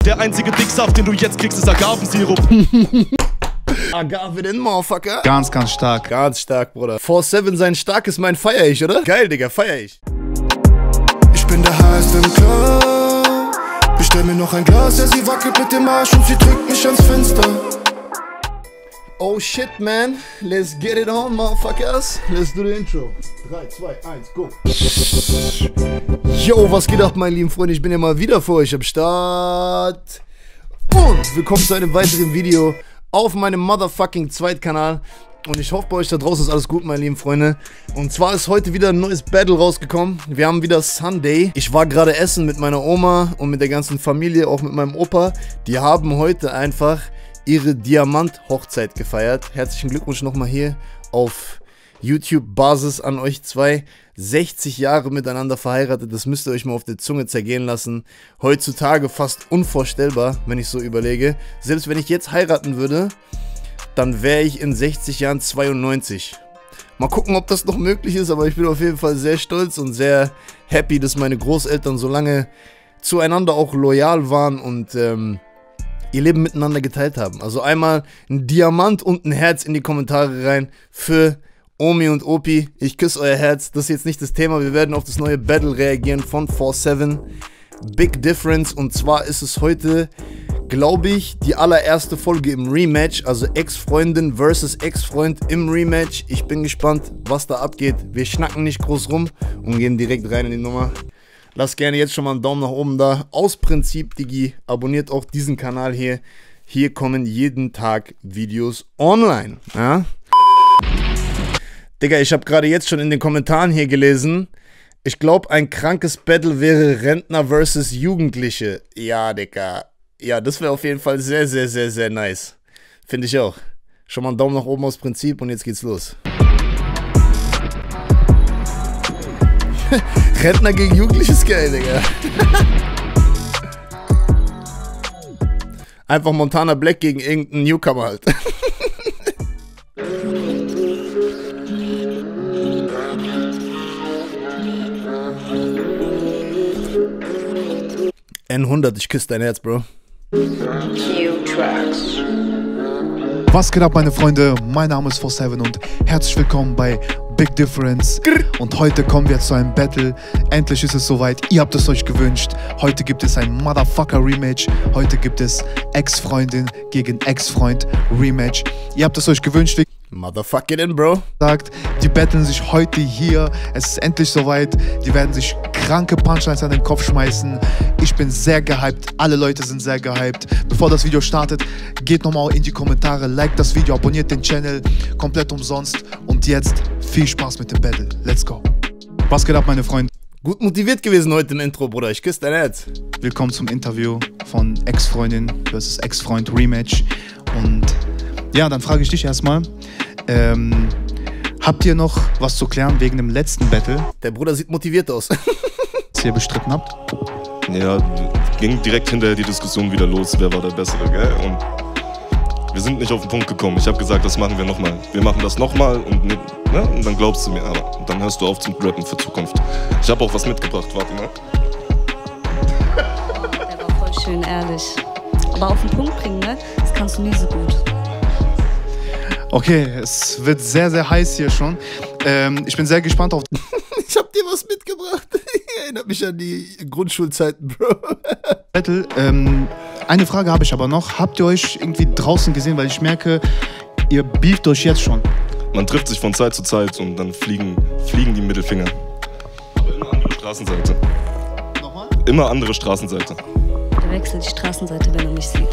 Der einzige Dicksaft, den du jetzt kriegst, ist Agavensirup. Agave den Motherfucker. Ganz, ganz stark. Ganz stark, Bruder. 4-7 sein starkes Mein feier ich, oder? Geil, Digga, feier ich. Ich bin der heiße im Club. Bestell mir noch ein Glas, ja, sie wackelt mit dem Arsch und sie drückt mich ans Fenster. Oh shit, man. Let's get it on, motherfuckers. Let's do the intro. 3, 2, 1, go. Yo, was geht ab, meine lieben Freunde? Ich bin ja mal wieder für euch am Start. Und willkommen zu einem weiteren Video auf meinem motherfucking Zweitkanal. Und ich hoffe, bei euch da draußen ist alles gut, meine lieben Freunde. Und zwar ist heute wieder ein neues Battle rausgekommen. Wir haben wieder Sunday. Ich war gerade essen mit meiner Oma und mit der ganzen Familie, auch mit meinem Opa. Die haben heute einfach ihre Diamant-Hochzeit gefeiert. Herzlichen Glückwunsch nochmal hier auf YouTube-Basis an euch zwei. 60 Jahre miteinander verheiratet, das müsst ihr euch mal auf der Zunge zergehen lassen. Heutzutage fast unvorstellbar, wenn ich so überlege. Selbst wenn ich jetzt heiraten würde, dann wäre ich in 60 Jahren 92. Mal gucken, ob das noch möglich ist, aber ich bin auf jeden Fall sehr stolz und sehr happy, dass meine Großeltern so lange zueinander auch loyal waren und ihr Leben miteinander geteilt haben. Also einmal ein Diamant und ein Herz in die Kommentare rein für Omi und Opi. Ich küsse euer Herz. Das ist jetzt nicht das Thema. Wir werden auf das neue Battle reagieren von 4-7. Big Difference. Und zwar ist es heute, glaube ich, die allererste Folge im Rematch. Also Ex-Freundin versus Ex-Freund im Rematch. Ich bin gespannt, was da abgeht. Wir schnacken nicht groß rum und gehen direkt rein in die Nummer. Lasst gerne jetzt schon mal einen Daumen nach oben da. Aus Prinzip, Digi, abonniert auch diesen Kanal hier. Hier kommen jeden Tag Videos online. Ja? Digga, ich habe gerade jetzt schon in den Kommentaren hier gelesen, ich glaube, ein krankes Battle wäre Rentner versus Jugendliche. Ja, Digga. Ja, das wäre auf jeden Fall sehr, sehr, sehr, sehr nice. Finde ich auch. Schon mal einen Daumen nach oben aus Prinzip und jetzt geht's los. Rentner gegen Jugendliche ist geil, Digga. Einfach Montana Black gegen irgendeinen Newcomer halt. N100, ich küsse dein Herz, Bro. Was geht ab, meine Freunde? Mein Name ist 4-7 und herzlich willkommen bei Big Difference. Und heute kommen wir zu einem Battle. Endlich ist es soweit. Ihr habt es euch gewünscht. Heute gibt es ein Motherfucker Rematch. Heute gibt es Ex-Freundin gegen Ex-Freund Rematch. Ihr habt es euch gewünscht. Motherfucking, Bro. Die battlen sich heute hier. Es ist endlich soweit. Die werden sich kranke Punchlines an den Kopf schmeißen. Ich bin sehr gehypt. Alle Leute sind sehr gehypt. Bevor das Video startet, geht nochmal in die Kommentare, liked das Video, abonniert den Channel. Komplett umsonst. Und jetzt viel Spaß mit dem Battle. Let's go. Was geht ab, meine Freunde? Gut motiviert gewesen heute im Intro, Bruder. Ich küsse dein Herz. Willkommen zum Interview von Ex-Freundin versus Ex-Freund Rematch. Und ja, dann frage ich dich erstmal, habt ihr noch was zu klären wegen dem letzten Battle? Der Bruder sieht motiviert aus. Was ihr bestritten habt? Ja, ging direkt hinterher die Diskussion wieder los, wer war der Bessere, gell? Und wir sind nicht auf den Punkt gekommen. Ich habe gesagt, das machen wir nochmal. Wir machen das nochmal und, ne? Und dann glaubst du mir, aber dann hörst du auf zum Rappen für Zukunft. Ich habe auch was mitgebracht, warte mal. Der war voll schön ehrlich. Aber auf den Punkt bringen, ne? Das kannst du nie so gut. Okay, es wird sehr, sehr heiß hier schon. Ich bin sehr gespannt auf... Ich hab dir was mitgebracht. Erinnert mich an die Grundschulzeiten, Bro. Battle. Eine Frage habe ich aber noch. Habt ihr euch irgendwie draußen gesehen? Weil ich merke, ihr beeft euch jetzt schon. Man trifft sich von Zeit zu Zeit und dann fliegen die Mittelfinger. Aber immer andere Straßenseite. Nochmal? Immer andere Straßenseite. Der wechselt die Straßenseite, wenn er mich sieht.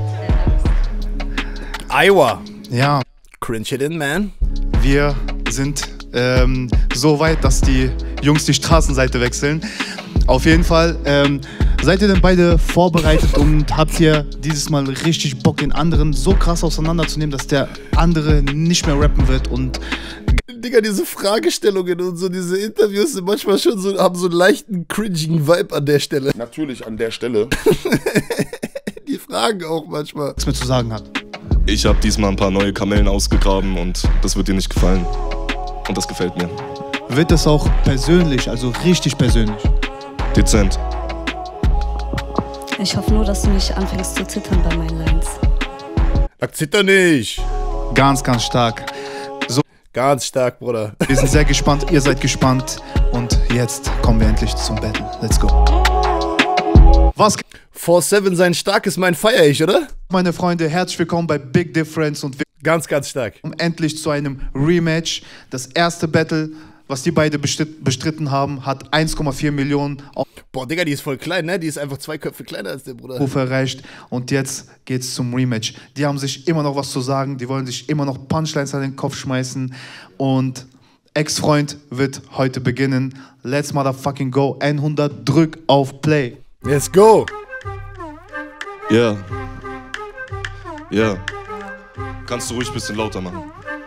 Iowa. Ja. Cringe it in, man. Wir sind so weit, dass die Jungs die Straßenseite wechseln. Auf jeden Fall. Seid ihr denn beide vorbereitet und habt ihr dieses Mal richtig Bock, den anderen so krass auseinanderzunehmen, dass der andere nicht mehr rappen wird? Und Digga, diese Fragestellungen und so, diese Interviews sind manchmal schon so, haben so einen leichten, cringigen Vibe an der Stelle. Natürlich an der Stelle. Die Fragen auch manchmal. was mir zu sagen hat. Ich habe diesmal ein paar neue Kamellen ausgegraben und das wird dir nicht gefallen. Und das gefällt mir. Wird das auch persönlich, also richtig persönlich? Dezent. Ich hoffe nur, dass du nicht anfängst zu zittern bei meinen Lines. Sag zitter nicht. Ganz, ganz stark. So, Ganz stark, Bruder. wir sind sehr gespannt, ihr seid gespannt. Und jetzt kommen wir endlich zum Battle. Let's go. Was geht, 4-7 sein starkes Mein feier ich, oder? meine Freunde? Herzlich willkommen bei Big Difference und wir Ganz, ganz stark. kommen endlich zu einem Rematch. Das erste Battle, was die beiden bestritten haben, hat 1,4 Millionen Boah, Digga, die ist voll klein, ne? Die ist einfach 2 Köpfe kleiner als der Bruder. Aufrufe erreicht. Und jetzt geht's zum Rematch. Die haben sich immer noch was zu sagen. Die wollen sich immer noch Punchlines an den Kopf schmeißen. Und Ex-Freund wird heute beginnen. Let's motherfucking go. 100, drück auf Play. Let's go. Ja. Ja. Kannst du ruhig ein bisschen lauter machen.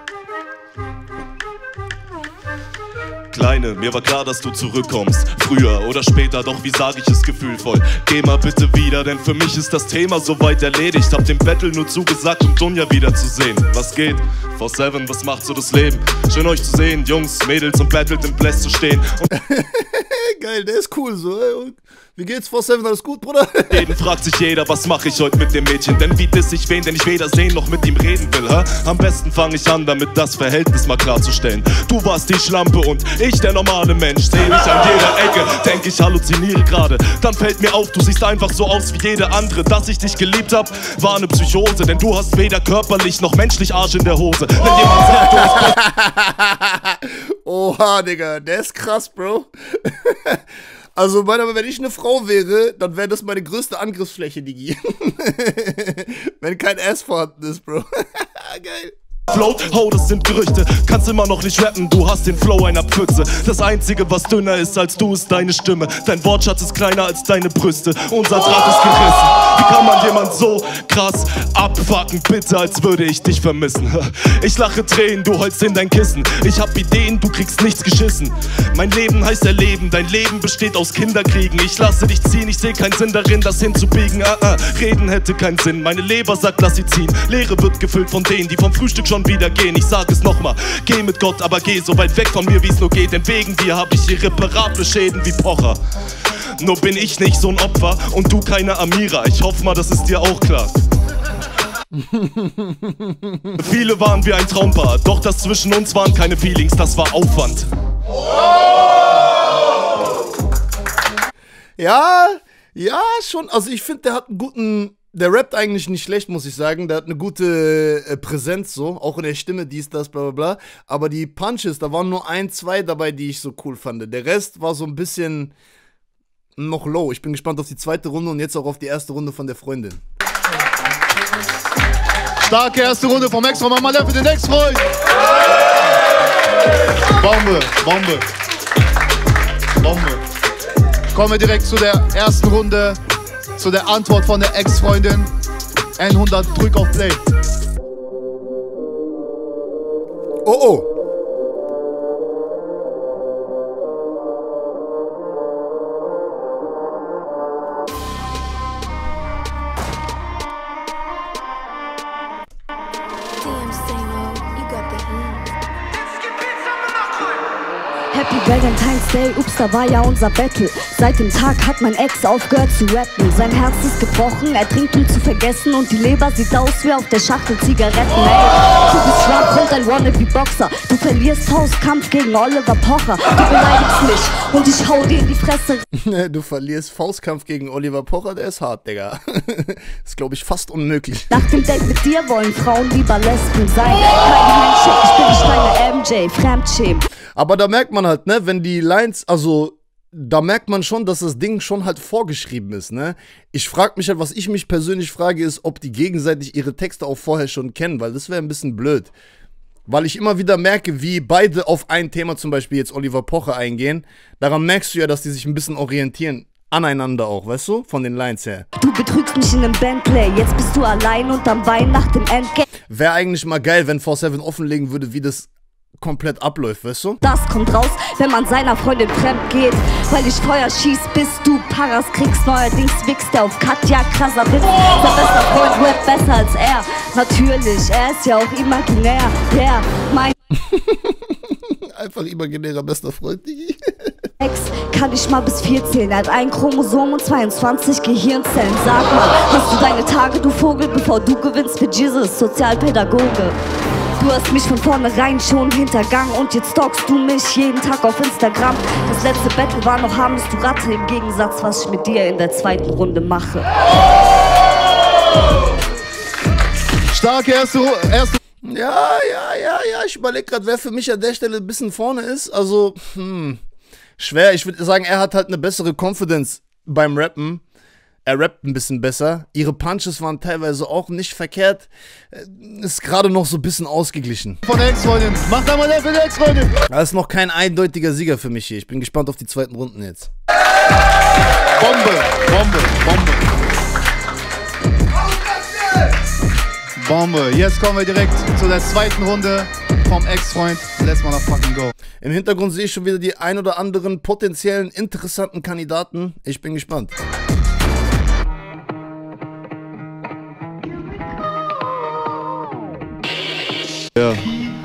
Kleine, mir war klar, dass du zurückkommst. Früher oder später, doch wie sag ich es gefühlvoll. Geh mal bitte wieder, denn für mich ist das Thema soweit erledigt. Hab dem Battle nur zugesagt, um Dunja wiederzusehen. Was geht? 4-7, was macht so das Leben? Schön euch zu sehen, Jungs, Mädels und battelt im Bless zu stehen. Und Geil, der ist cool so. Ey. Und wie geht's, 4-7? Alles gut, Bruder? jeden fragt sich jeder, was mach ich heute mit dem Mädchen? Denn wie diss ich wen, den ich weder sehen noch mit ihm reden will, hä? Am besten fange ich an, damit das Verhältnis mal klarzustellen. Du warst die Schlampe und ich der normale Mensch. Seh dich an jeder Ecke, denk ich halluziniere gerade. Dann fällt mir auf, du siehst einfach so aus wie jede andere. Dass ich dich geliebt hab, war eine Psychose. Denn du hast weder körperlich noch menschlich Arsch in der Hose. Wenn jemand sagt, du hast Oha, Digga, der ist krass, Bro. Also, wenn ich eine Frau wäre, dann wäre das meine größte Angriffsfläche, Digi. Wenn kein Ass vorhanden ist, Bro. Geil. Flow, oh, das sind Gerüchte, kannst immer noch nicht rappen, du hast den Flow einer Pfütze. Das Einzige, was dünner ist als du, ist deine Stimme. Dein Wortschatz ist kleiner als deine Brüste. Unser Draht ist gerissen. Wie kann man jemand so krass abfucken, bitte, als würde ich dich vermissen. Ich lache Tränen, du heulst in dein Kissen. Ich hab Ideen, du kriegst nichts geschissen. Mein Leben heißt erleben, dein Leben besteht aus Kinderkriegen. Ich lasse dich ziehen, ich seh keinen Sinn darin, das hinzubiegen. Reden hätte keinen Sinn, meine Leber sagt, lass sie ziehen. Leere wird gefüllt von denen, die vom Frühstück schon wieder gehen. Ich sag es nochmal, geh mit Gott, aber geh so weit weg von mir, wie es nur geht. Denn wegen dir hab ich irreparable Schäden wie Pocher. Nur bin ich nicht so ein Opfer und du keine Amira. Ich hoffe mal, das ist dir auch klar. Viele waren wie ein Traumpaar, doch das zwischen uns waren keine Feelings, das war Aufwand. Ja, schon. Also, ich finde, der hat einen guten. Der rappt eigentlich nicht schlecht, muss ich sagen. Der hat eine gute Präsenz, so. Auch in der Stimme, dies, das, bla, bla, bla. Aber die Punches, da waren nur 1, 2 dabei, die ich so cool fand. Der Rest war so ein bisschen noch low. Ich bin gespannt auf die zweite Runde und jetzt auch auf die erste Runde von der Freundin. Starke erste Runde vom Ex-Freund. Mal für den Ex-Freund. Bombe, Bombe. Bombe. Kommen wir direkt zu der ersten Runde. Zu der Antwort von der Ex-Freundin. 100, drück auf Play. Oh, oh. Happy Valentine's Day, ups, da war ja unser Battle. Seit dem Tag hat mein Ex aufgehört zu rappen. Sein Herz ist gebrochen, er trinkt um zu vergessen. Und die Leber sieht aus wie auf der Schachtel Zigaretten. Ey, du bist schwach und ein Wannabe-Boxer. Du verlierst Faustkampf gegen Oliver Pocher. Du beleidigst mich und ich hau dir in die Fresse. Du verlierst Faustkampf gegen Oliver Pocher, der ist hart, Digga. Ist, glaube ich, fast unmöglich. Nach dem Date mit dir wollen Frauen lieber Lesben sein. Kein Handshake, ich bin nicht deine MJ, Fremdschämen. Aber da merkt man halt, ne, wenn die Lines, also da merkt man schon, dass das Ding schon halt vorgeschrieben ist, ne. Ich frage mich halt, was ich mich persönlich frage, ist, ob die gegenseitig ihre Texte auch vorher schon kennen, weil das wäre ein bisschen blöd. Weil ich immer wieder merke, wie beide auf ein Thema, zum Beispiel jetzt Oliver Pocher, eingehen. Daran merkst du ja, dass die sich ein bisschen orientieren. Aneinander auch, weißt du? Von den Lines her. Du betrügst mich in einem Bentley, jetzt bist du allein und am Wein nach dem Endgame. Wäre eigentlich mal geil, wenn 4-7 offenlegen würde, wie das komplett abläuft, weißt du? Das kommt raus, wenn man seiner Freundin fremd geht. Weil ich Feuer schieß, bis du Paras kriegst. Neuerdings wichst er auf Katja, krasser Witz. Sein bester Freund rappt besser als er. Natürlich, er ist ja auch imaginär. Der, mein Einfach imaginärer bester Freund, Digi. Kann ich mal bis 4 zählen, er hat ein Chromosom und 22 Gehirnzellen. Sag mal, hast du deine Tage, du Vogel, bevor du gewinnst für Jesus, Sozialpädagoge? Du hast mich von vornherein schon hintergangen und jetzt stalkst du mich jeden Tag auf Instagram. Das letzte Battle war noch harmlos, du Ratte, im Gegensatz, was ich mit dir in der zweiten Runde mache. Starke erste. Ja, ich überlege gerade, wer für mich an der Stelle ein bisschen vorne ist. Also, schwer. Ich würde sagen, er hat halt eine bessere Confidence beim Rappen. Er rappt ein bisschen besser. Ihre Punches waren teilweise auch nicht verkehrt. Ist gerade noch so ein bisschen ausgeglichen. Von der Ex-Freundin. Mach da mal der für die Ex-Freundin. Das ist noch kein eindeutiger Sieger für mich hier. Ich bin gespannt auf die zweiten Runden jetzt. Bombe. Jetzt kommen wir direkt zu der zweiten Runde vom Ex-Freund. Let's motherfucking go. Im Hintergrund sehe ich schon wieder die ein oder anderen potenziellen interessanten Kandidaten. Ich bin gespannt. Ja.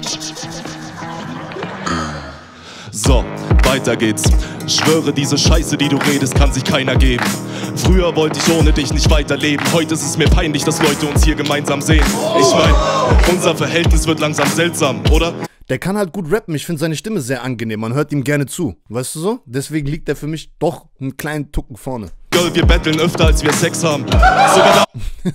So, weiter geht's. Schwöre, diese Scheiße, die du redest, kann sich keiner geben. Früher wollte ich ohne dich nicht weiterleben. Heute ist es mir peinlich, dass Leute uns hier gemeinsam sehen. Ich mein, unser Verhältnis wird langsam seltsam, oder? Der kann halt gut rappen. Ich finde seine Stimme sehr angenehm. Man hört ihm gerne zu. Weißt du so? Deswegen liegt er für mich doch einen kleinen Tucken vorne. Girl, wir betteln öfter, als wir Sex haben. Sogar da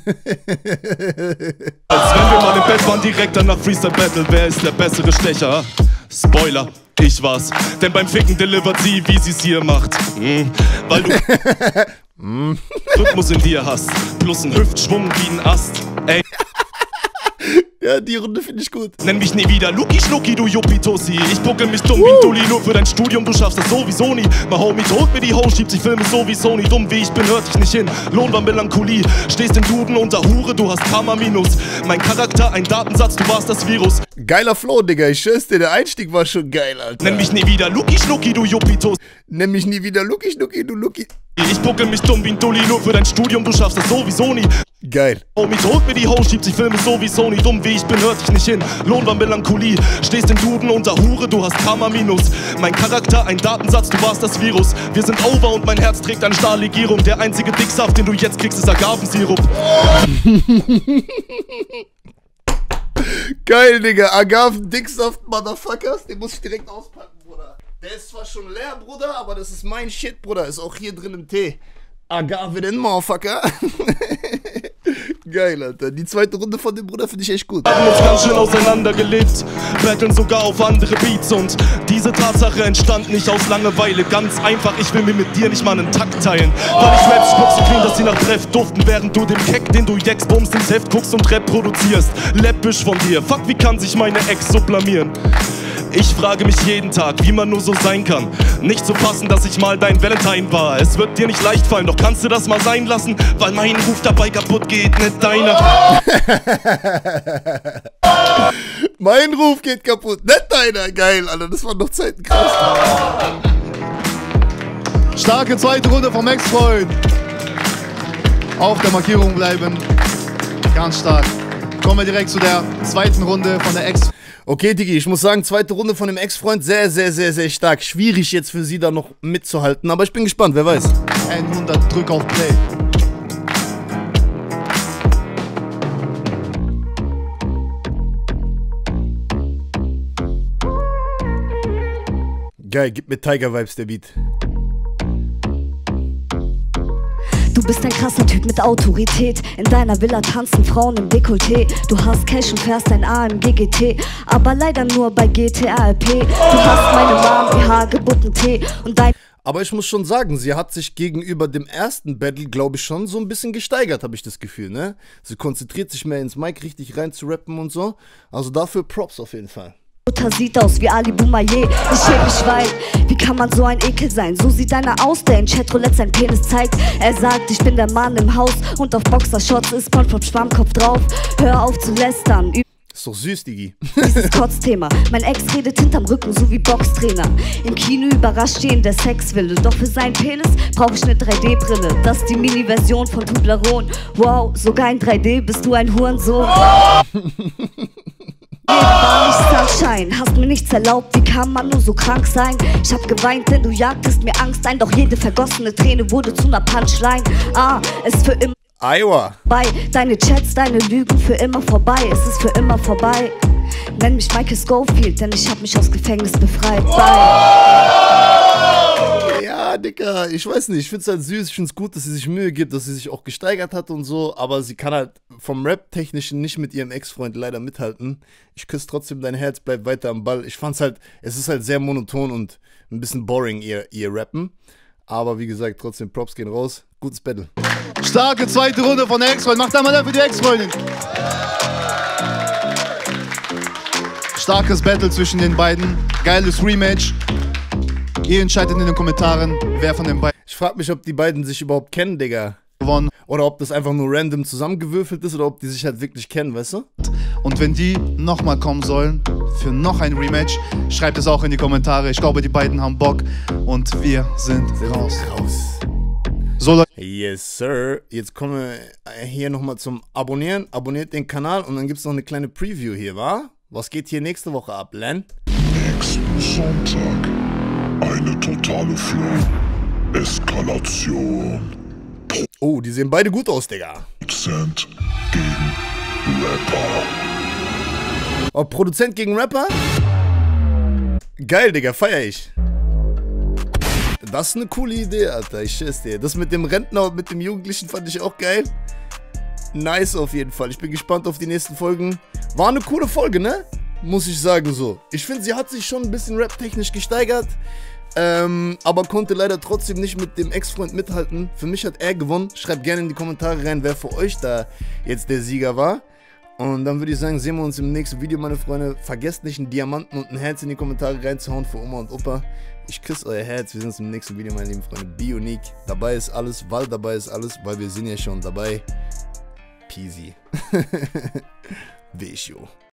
als wenn wir mal im Bett waren, direkt danach Freestyle Battle. Wer ist der bessere Stecher? Spoiler, ich war's. Denn beim Ficken delivert sie, wie sie's hier macht. Weil du Rhythmus in dir hast. Plus ein Hüftschwung wie ein Ast. Ey. Ja, die Runde finde ich gut. Nenn mich nie wieder Luki Schnucki, du Juppitosi. Ich pucke mich dumm wie ein Dulli, nur für dein Studium, du schaffst das sowieso nie. Mein Homie holt mir die Ho, schiebt sich Filme so wie Sony. Dumm wie ich bin, hört dich nicht hin. Lohn war Melancholie. Stehst im Duden unter Hure, du hast Karma minus. Mein Charakter, ein Datensatz, du warst das Virus. Geiler Flow, Digga. Ich schwör's dir, der Einstieg war schon geil, Alter. Nenn mich nie wieder Luki Schnucki, du Juppitosi. Nenn mich nie wieder Luki Schnucki, du Luki. Ich pucke mich dumm wie ein Dulli, nur für dein Studium, du schaffst das sowieso nie. Geil. Homie holt mir die Ho, schiebt sich Filme so wie Sony. Dumm wie ich bin, hört dich nicht hin. Lohn war Melancholie. Stehst im Duden unter Hure, du hast Karma minus. Mein Charakter, ein Datensatz, du warst das Virus. Wir sind over und mein Herz trägt eine Stahllegierung. Der einzige Dicksaft, den du jetzt kriegst, ist Agavensirup. Geil, Digga. Agaven-Dicksaft, Motherfuckers. Den muss ich direkt auspacken, Bruder. Der ist zwar schon leer, Bruder, aber das ist mein Shit, Bruder. Ist auch hier drin im Tee. Agave den Motherfucker. Geil, Alter. Die zweite Runde von dem Bruder finde ich echt gut. Wir haben uns ganz schön auseinandergelebt, battlen sogar auf andere Beats. Und diese Tatsache entstand nicht aus Langeweile. Ganz einfach, ich will mir mit dir nicht mal einen Takt teilen. Weil ich Raps spuck so clean, dass sie nach Treff duften. Während du den Keck, den du jeckst, bummst ins Heft guckst und Rap produzierst. Läppisch von dir, fuck, wie kann sich meine Ex so blamieren? Ich frage mich jeden Tag, wie man nur so sein kann. Nicht zu fassen, dass ich mal dein Valentine war. Es wird dir nicht leicht fallen, doch kannst du das mal sein lassen? Weil mein Ruf dabei kaputt geht, nicht deiner. Mein Ruf geht kaputt, nicht deiner. Geil, Alter, das waren doch Zeiten krass. Starke zweite Runde vom Ex-Freund. Auf der Markierung bleiben. Ganz stark. Kommen wir direkt zu der zweiten Runde von der Ex-Freund. Okay, Digi, ich muss sagen, zweite Runde von dem Ex-Freund, sehr, sehr, sehr, sehr stark. Schwierig jetzt für sie da noch mitzuhalten, aber ich bin gespannt, wer weiß. 100, drück auf Play. Geil, gib mir Tiger-Vibes, der Beat. Du bist ein krasser Typ mit Autorität. In deiner Villa tanzen Frauen im Dekolleté. Du hast Cash und fährst ein AMG GT, aber leider nur bei GTA LP. Du hast meine Mom BH gebunden Tee und dein... Aber ich muss schon sagen, sie hat sich gegenüber dem ersten Battle, glaube ich, schon so ein bisschen gesteigert, habe ich das Gefühl, ne? Sie konzentriert sich mehr ins Mic, richtig rein zu rappen und so. Also dafür Props auf jeden Fall. Mutter sieht aus wie Ali Boumaier. Ich schäme mich, weil, wie kann man so ein Ekel sein? So sieht einer aus, der in Chatroulette sein Penis zeigt. Er sagt, ich bin der Mann im Haus und auf Boxershorts ist SpongeBob Schwammkopf drauf. Hör auf zu lästern. Ist doch süß, Digi. Dieses Kotzthema. Mein Ex redet hinterm Rücken, so wie Boxtrainer. Im Kino überrascht ihn der Sexwille. Doch für seinen Penis brauche ich eine 3D-Brille. Das ist die Mini-Version von Toblerone. Wow, sogar in 3D bist du ein Hurensohn. war nicht Sunshine, hast mir nichts erlaubt, wie kann man nur so krank sein? Ich hab geweint, denn du jagtest mir Angst ein, doch jede vergossene Träne wurde zu ner Punchline. Ist für immer Iowa. vorbei, deine Chats, deine Lügen für immer vorbei, es ist für immer vorbei. Nenn mich Michael Scofield, denn ich hab mich aus Gefängnis befreit. Ja, Dicker, ich weiß nicht, ich find's halt süß, ich find's gut, dass sie sich Mühe gibt, dass sie sich auch gesteigert hat und so, aber sie kann halt vom Rap-Technischen nicht mit ihrem Ex-Freund leider mithalten. Ich küsse trotzdem dein Herz, bleib weiter am Ball. Ich fand's halt, es ist halt sehr monoton und ein bisschen boring, ihr Rappen. Aber wie gesagt, trotzdem Props gehen raus. Gutes Battle. Starke zweite Runde von der Ex-Freundin. Macht einmal für die Ex-Freundin. Starkes Battle zwischen den beiden. Geiles Rematch. Ihr entscheidet in den Kommentaren, wer von den beiden Ich frag mich, ob die beiden sich überhaupt kennen, Digga. gewonnen. Oder ob das einfach nur random zusammengewürfelt ist oder ob die sich halt wirklich kennen, weißt du? Und wenn die nochmal kommen sollen für noch ein Rematch, schreibt es auch in die Kommentare. Ich glaube, die beiden haben Bock und wir sind raus. So, Leute. Yes, sir. Jetzt kommen wir hier nochmal zum Abonnieren. Abonniert den Kanal und dann gibt es noch eine kleine Preview hier, wa? Was geht hier nächste Woche ab, Len? Nächsten Sonntag eine totale Flow-Eskalation. Oh, die sehen beide gut aus, Digga. Produzent gegen Rapper. Oh, Produzent gegen Rapper? Geil, Digga, feier ich. Das ist eine coole Idee, Alter, ich schätze dir. Das mit dem Rentner und mit dem Jugendlichen fand ich auch geil. Nice auf jeden Fall. Ich bin gespannt auf die nächsten Folgen. War eine coole Folge, ne? Muss ich sagen so. Ich finde, sie hat sich schon ein bisschen rap-technisch gesteigert. Aber konnte leider trotzdem nicht mit dem Ex-Freund mithalten. Für mich hat er gewonnen. Schreibt gerne in die Kommentare rein, wer für euch da jetzt der Sieger war. Und dann würde ich sagen, sehen wir uns im nächsten Video, meine Freunde. Vergesst nicht, einen Diamanten und ein Herz in die Kommentare reinzuhauen für Oma und Opa. Ich küsse euer Herz. Wir sehen uns im nächsten Video, meine lieben Freunde. Be unique. Dabei ist alles, weil dabei ist alles, weil wir sind ja schon dabei. Peasy. Bescho.